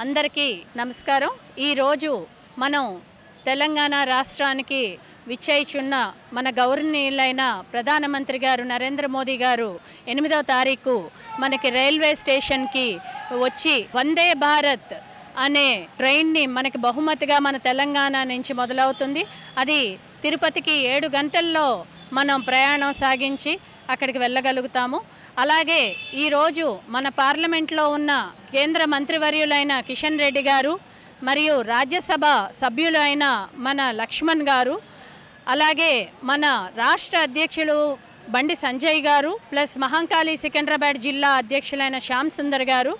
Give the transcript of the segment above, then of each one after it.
అందరికీ నమస్కారం। ఈ రోజు మనం తెలంగాణ రాష్ట్రానికి విచ్చేయుచున్న మన గౌరవనీయులైన ప్రధానమంత్రి గారు నరేంద్ర మోదీ గారు 8వ తారీఖు మనకి రైల్వే స్టేషన్కి వచ్చి వందే భారత్ అనే ట్రైన్ని మనకి బహుమతిగా మన తెలంగాణ నుంచి మొదలవుతుంది। అది తిరుపతికి 7 గంటల్లో మనం ప్రయాణం సాగించి అక్కడికి వెళ్ళగలుగుతాము। అలాగే ఈ రోజు మన పార్లమెంట్లో ఉన్న కేంద్ర మంత్రివర్యులైన కిషన్ రెడ్డి గారు మరియు రాజ్యసభ సభ్యులు అయిన మన లక్ష్మణ్ గారు, అలాగే మన రాష్ట్ర అధ్యక్షులు బండి సంజయ్ గారు, ప్లస్ మహంకాళి సికింద్రాబాద్ జిల్లా అధ్యక్షులైన శ్యామ్ సుందర్ గారు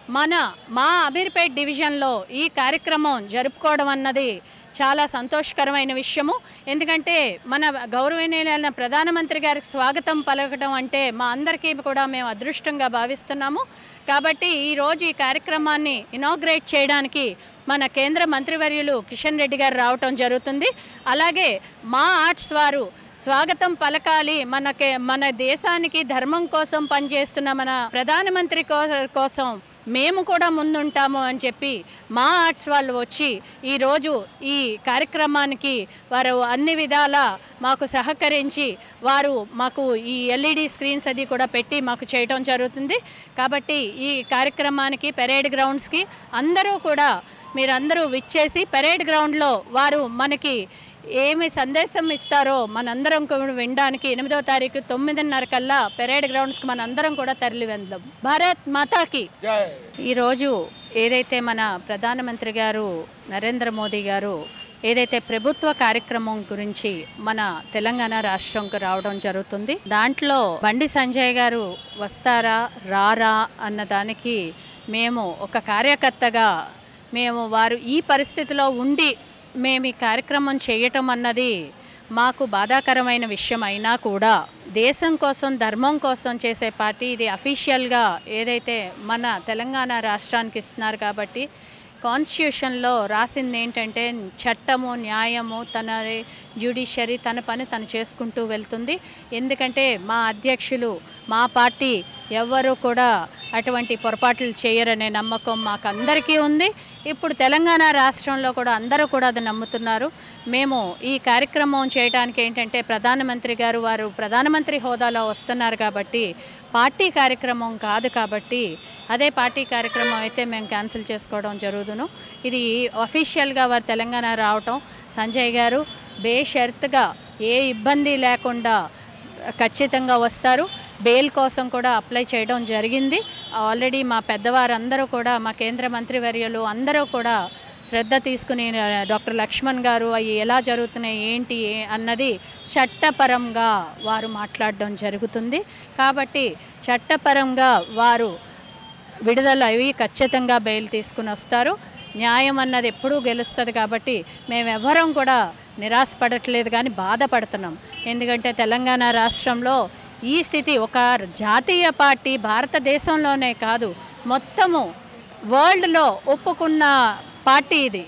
మా అమీర్పేట్ డివిజన్లో ఈ కార్యక్రమం జరుపుకోవడం అన్నది చాలా సంతోషకరమైన విషయము। ఎందుకంటే మన గౌరవనీయులైన ప్రధానమంత్రి గారికి స్వాగతం పలకడం అంటే మా అందరికీ కూడా మేము అదృష్టంగా భావిస్తున్నాము। కాబట్టి ఈరోజు ఈ కార్యక్రమాన్ని ఇనాగ్రేట్ చేయడానికి మన కేంద్ర మంత్రివర్యులు కిషన్ రెడ్డి గారు రావటం జరుగుతుంది। అలాగే మా ఆర్ట్స్ వారు స్వాగతం పలకాలి, మన దేశానికి ధర్మం కోసం పనిచేస్తున్న మన ప్రధానమంత్రి కోసం మేము కూడా ముందుంటాము అని చెప్పి మా ఆర్ట్స్ వాళ్ళు వచ్చి ఈరోజు ఈ కార్యక్రమానికి వారు అన్ని విధాల మాకు సహకరించి వారు మాకు ఈ ఎల్ఈడి స్క్రీన్స్ అది కూడా పెట్టి మాకు చేయటం జరుగుతుంది। కాబట్టి ఈ కార్యక్రమానికి పెరేడ్ గ్రౌండ్స్కి అందరూ కూడా మీరందరూ విచ్చేసి పెరేడ్ గ్రౌండ్లో వారు మనకి ఏమి సందేశం ఇస్తారో మనందరం కూడా వినడానికి 8వ తారీఖు 9:30 కల్లా పెరేడ్ గ్రౌండ్స్కి మనందరం కూడా తరలి వెళ్దాం। భారత్ మాతాకి ఈరోజు ఏదైతే మన ప్రధానమంత్రి గారు నరేంద్ర మోదీ గారు ఏదైతే ప్రభుత్వ కార్యక్రమం గురించి మన తెలంగాణ రాష్ట్రంకు రావడం జరుగుతుంది, దాంట్లో బండి సంజయ్ గారు వస్తారా రారా అన్న దానికి మేము ఒక కార్యకర్తగా మేము వారు ఈ పరిస్థితిలో ఉండి మేము ఈ కార్యక్రమం చేయటం అన్నది మాకు బాధాకరమైన విషయం అయినా కూడా దేశం కోసం ధర్మం కోసం చేసే పార్టీ ఇది। అఫీషియల్గా ఏదైతే మన తెలంగాణ రాష్ట్రానికి ఇస్తున్నారు కాబట్టి కాన్స్టిట్యూషన్లో రాసింది ఏంటంటే చట్టము న్యాయము తన జ్యుడిషియరీ తన పని తను చేసుకుంటూ వెళ్తుంది। ఎందుకంటే మా అధ్యక్షులు మా పార్టీ ఎవ్వరూ కూడా అటువంటి పొరపాట్లు చేయరనే నమ్మకం మాకు అందరికీ ఉంది। ఇప్పుడు తెలంగాణ రాష్ట్రంలో కూడా అందరూ కూడా అది నమ్ముతున్నారు। మేము ఈ కార్యక్రమం చేయడానికి ఏంటంటే ప్రధానమంత్రి గారు వారు ప్రధానమంత్రి హోదాలో వస్తున్నారు కాబట్టి పార్టీ కార్యక్రమం కాదు, కాబట్టి అదే పార్టీ కార్యక్రమం అయితే మేము క్యాన్సిల్ చేసుకోవడం జరుగుదును। ఇది అఫీషియల్గా వారు తెలంగాణ రావటం సంజయ్ గారు బేషరతుగా ఏ ఇబ్బంది లేకుండా ఖచ్చితంగా వస్తారు। బెయిల్ కోసం కూడా అప్లై చేయడం జరిగింది ఆల్రెడీ। మా పెద్దవారందరూ కూడా మా కేంద్ర మంత్రివర్యులు అందరూ కూడా శ్రద్ధ తీసుకుని డాక్టర్ లక్ష్మణ్ గారు అవి ఎలా జరుగుతున్నాయి ఏంటి అన్నది చట్టపరంగా వారు మాట్లాడడం జరుగుతుంది। కాబట్టి చట్టపరంగా వారు విడుదల అవి ఖచ్చితంగా బెయిల్ తీసుకుని వస్తారు। న్యాయం అన్నది ఎప్పుడూ గెలుస్తుంది కాబట్టి మేమెవ్వరం కూడా నిరాశపడట్లేదు కానీ బాధపడుతున్నాం। ఎందుకంటే తెలంగాణ రాష్ట్రంలో ఈ స్థితి ఒక జాతీయ పార్టీ భారతదేశంలోనే కాదు మొత్తము వరల్డ్లో ఒప్పుకున్న పార్టీ ఇది,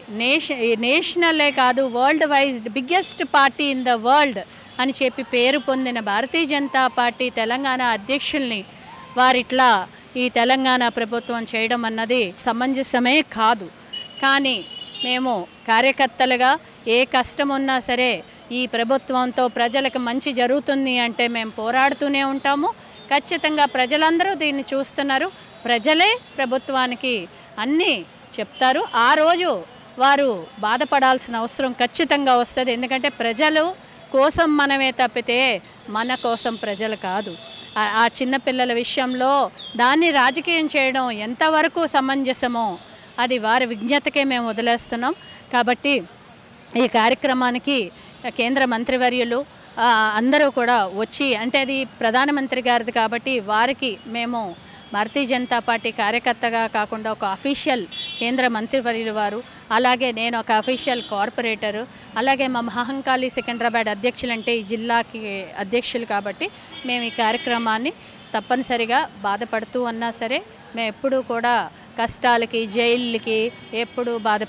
నేషనలే కాదు world wise biggest party in the world అని చెప్పి పేరు పొందిన భారతీయ జనతా పార్టీ తెలంగాణ అధ్యక్షుల్ని వారిట్లా ఈ తెలంగాణ ప్రభుత్వం చేయడం అన్నది సమంజసమే కాదు। కానీ మేము కార్యకర్తలుగా ఏ కష్టం ఉన్నా సరే ఈ ప్రభుత్వంతో ప్రజలకు మంచి జరుగుతుంది అంటే మేము పోరాడుతూనే ఉంటాము। ఖచ్చితంగా ప్రజలందరూ దీన్ని చూస్తున్నారు, ప్రజలే ప్రభుత్వానికి అన్నీ చెప్తారు। ఆ రోజు వారు బాధపడాల్సిన అవసరం ఖచ్చితంగా వస్తుంది। ఎందుకంటే ప్రజలు కోసం మనమే తప్పితే మన కోసం ప్రజలు కాదు। ఆ చిన్నపిల్లల విషయంలో దాన్ని రాజకీయం చేయడం ఎంతవరకు సమంజసమో అది వారి విజ్ఞతకే మేము వదిలేస్తున్నాం। కాబట్టి ఈ కార్యక్రమానికి కేంద్ర మంత్రివర్యులు అందరూ కూడా వచ్చి అంటే అది ప్రధానమంత్రి గారిది కాబట్టి వారికి మేము భారతీయ జనతా పార్టీ కార్యకర్తగా కాకుండా ఒక అఫీషియల్ కేంద్ర మంత్రివర్యులు వారు, అలాగే నేను ఒక అఫీషియల్ కార్పొరేటరు, అలాగే మా మహంకాళి సికింద్రాబాద్ అధ్యక్షులు అంటే ఈ జిల్లాకి అధ్యక్షులు కాబట్టి మేము ఈ కార్యక్రమాన్ని తప్పనిసరిగా బాధపడుతూ ఉన్నా సరే మేము ఎప్పుడూ కూడా కష్టాలకి జైళ్ళకి ఎప్పుడూ బాధపడం।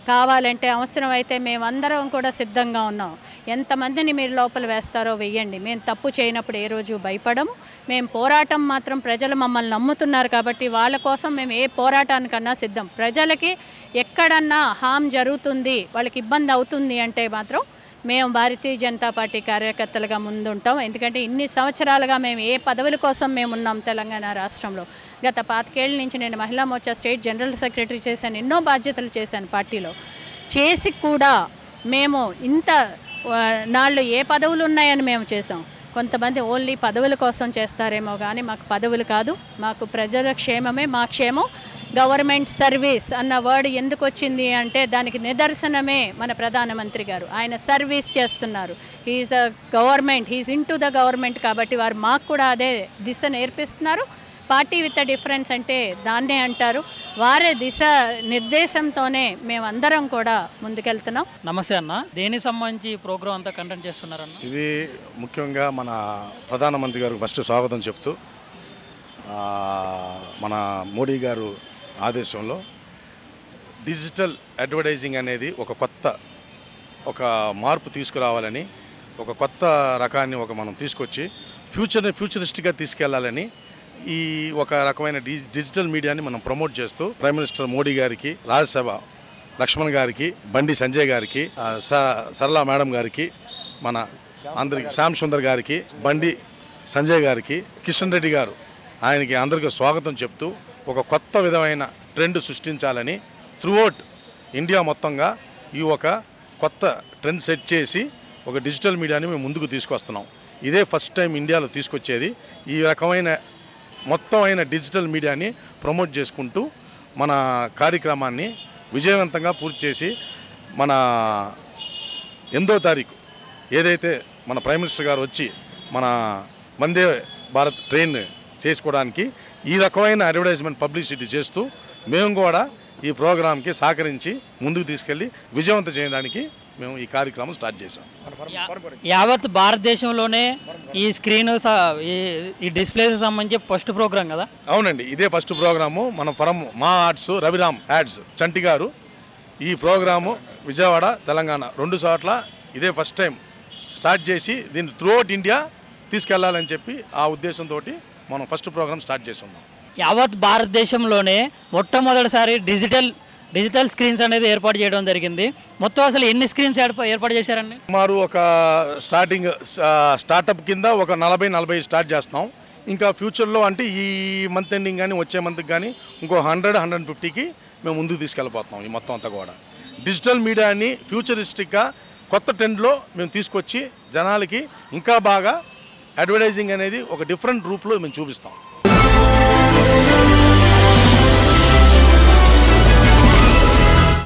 కావాలంటే అవసరమైతే మేమందరం కూడా సిద్ధంగా ఉన్నాం. ఎంతమందిని మీరు లోపల వేస్తారో వెయ్యండి. మేము తప్పు చేయనప్పుడు ఏ రోజు భయపడము. మేము పోరాటం మాత్రం ప్రజలు మమ్మల్ని నమ్ముతున్నారు కాబట్టి వాళ్ళ కోసం మేము ఏ పోరాటానికన్నా సిద్ధం. ప్రజలకి ఎక్కడన్నా హామ్ జరుగుతుంది, వాళ్ళకి ఇబ్బంది అవుతుంది అంటే మాత్రం మేము భారతీయ జనతా పార్టీ కార్యకర్తలుగా ముందుంటాం. ఎందుకంటే ఇన్ని సంవత్సరాలుగా మేము ఏ పదవుల కోసం మేము ఉన్నాం తెలంగాణ రాష్ట్రంలో. గత 25 ఏళ్ళ నుంచి నేను మహిళా మోర్చా స్టేట్ జనరల్ సెక్రటరీ చేశాను, ఎన్నో బాధ్యతలు చేశాను పార్టీలో. చేసి కూడా మేము ఇంత నాళ్ళు ఏ పదవులు ఉన్నాయని మేము చేసాం. కొంతమంది ఓన్లీ పదవుల కోసం చేస్తారేమో కానీ మాకు పదవులు కాదు, మాకు ప్రజల క్షేమమే మా క్షేమం. గవర్నమెంట్ సర్వీస్ అన్న వర్డ్ ఎందుకు వచ్చింది అంటే దానికి నిదర్శనమే మన ప్రధానమంత్రి గారు. ఆయన సర్వీస్ చేస్తున్నారు. He is a government, he is into the government. కాబట్టి వారు మాకు కూడా అదే దిశ నేర్పిస్తున్నారు. పార్టీ విత్ ద డిఫరెన్స్ అంటే దాన్నే అంటారు. వారే దిశ నిర్దేశంతోనే మేమందరం కూడా ముందుకెళ్తున్నాం. నమస్తే అన్న, దేనికి సంబంధించి ప్రోగ్రామ్ అంతా కండక్ట్ చేస్తున్నారన్న? ఇది ముఖ్యంగా మన ప్రధానమంత్రి గారికి ఫస్ట్ స్వాగతం చెప్తూ, మన మోడీ గారు ఆదేశంలో డిజిటల్ అడ్వర్టైజింగ్ అనేది ఒక మార్పు తీసుకురావాలని, ఒక కొత్త రకాన్ని మనం తీసుకొచ్చి ఫ్యూచరిస్టిక్గా తీసుకెళ్లాలని ఈ ఒక రకమైన డిజిటల్ మీడియాని మనం ప్రమోట్ చేస్తూ ప్రైమ్ మినిస్టర్ మోడీ గారికి, రాజ్యసభ లక్ష్మణ్ గారికి, బండి సంజయ్ గారికి, సరళ మేడం గారికి, మన అందరికి శ్యామ్ సుందర్ గారికి, బండి సంజయ్ గారికి, కిషన్ రెడ్డి గారు ఆయనకి అందరికీ స్వాగతం చెప్తూ ఒక కొత్త విధమైన ట్రెండ్ సృష్టించాలని త్రూఅవుట్ ఇండియా మొత్తంగా ఈ ఒక కొత్త ట్రెండ్ సెట్ చేసి ఒక డిజిటల్ మీడియాని మేము ముందుకు తీసుకొస్తున్నాం. ఇదే ఫస్ట్ టైం ఇండియాలో తీసుకొచ్చేది. ఈ రకమైన మొత్తం అయిన డిజిటల్ మీడియాని ప్రమోట్ చేసుకుంటూ మన కార్యక్రమాన్ని విజయవంతంగా పూర్తి చేసి మన 8వ తారీఖు ఏదైతే మన ప్రైమ్ మినిస్టర్ గారు వచ్చి మన వందే భారత్ ట్రైన్ చేసుకోవడానికి ఈ రకమైన అడ్వర్టైజ్మెంట్ పబ్లిసిటీ చేస్తూ మేము కూడా ఈ ప్రోగ్రాంకి సహకరించి ముందుకు తీసుకెళ్ళి విజయవంతం చేయడానికి మేము ఈ కార్యక్రమం స్టార్ట్ చేశాం. యావత్ భారతదేశంలోనే ఈ స్క్రీన్ ఈ డిస్ప్లేకి సంబంధించి ఫస్ట్ ప్రోగ్రాం కదా? అవునండి, ఇదే ఫస్ట్ ప్రోగ్రాము. మన మా ఆర్ట్స్ రవిరామ్ యాడ్స్ చంటి గారు ఈ ప్రోగ్రాము విజయవాడ, తెలంగాణ 2 చోట్ల ఇదే ఫస్ట్ టైం స్టార్ట్ చేసి దీన్ని త్రూఅవుట్ ఇండియా తీసుకెళ్లాలని చెప్పి ఆ ఉద్దేశంతో మనం ఫస్ట్ ప్రోగ్రామ్ స్టార్ట్ చేసి ఉన్నాం. యావత్ భారతదేశంలోనే మొట్టమొదటిసారి డిజిటల్ స్క్రీన్స్ అనేది ఏర్పాటు చేయడం జరిగింది. మొత్తం అసలు ఎన్ని స్క్రీన్స్ ఏర్పాటు చేశారండి? సుమారు ఒక స్టార్టప్ కింద ఒక 40 స్టార్ట్ చేస్తున్నాం. ఇంకా ఫ్యూచర్లో అంటే ఈ మంత్ ఎండింగ్ కానీ వచ్చే మంత్కి కానీ ఇంకో 100-150కి మేము ముందుకు తీసుకెళ్ళిపోతున్నాం. ఈ మొత్తం అంతా కూడా డిజిటల్ మీడియాని ఫ్యూచరిస్టిక్గా కొత్త ట్రెండ్లో మేము తీసుకొచ్చి జనాలకి ఇంకా బాగా అడ్వర్టైజింగ్ అనేది ఒక డిఫరెంట్ రూప్లో మేము చూపిస్తాం.